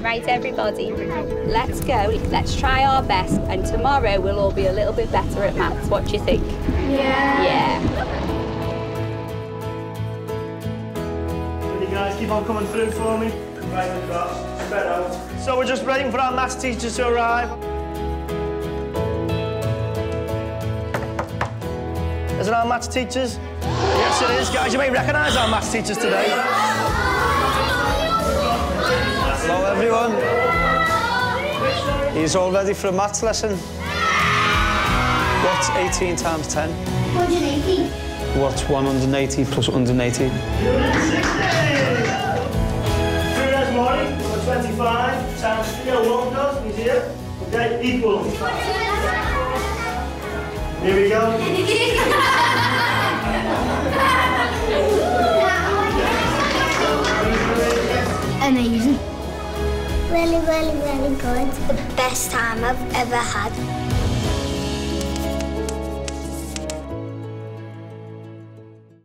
Right, everybody, let's go. Let's try our best, and tomorrow we'll all be a little bit better at maths. What do you think? Yeah. Yeah. You guys keep on coming through for me. Right across, spread out. So we're just waiting for our maths teachers to arrive. Is it our maths teachers? Yes, it is, guys. You may recognise our maths teachers today. Hello, everyone. He's all ready for a maths lesson. What's 18 times 10? 180. What's 180 plus 180? 2 days morning, number 25, times Theo Walcott, he's here. Okay, equal. Here we go. Amazing. Really, really, really good. The best time I've ever had.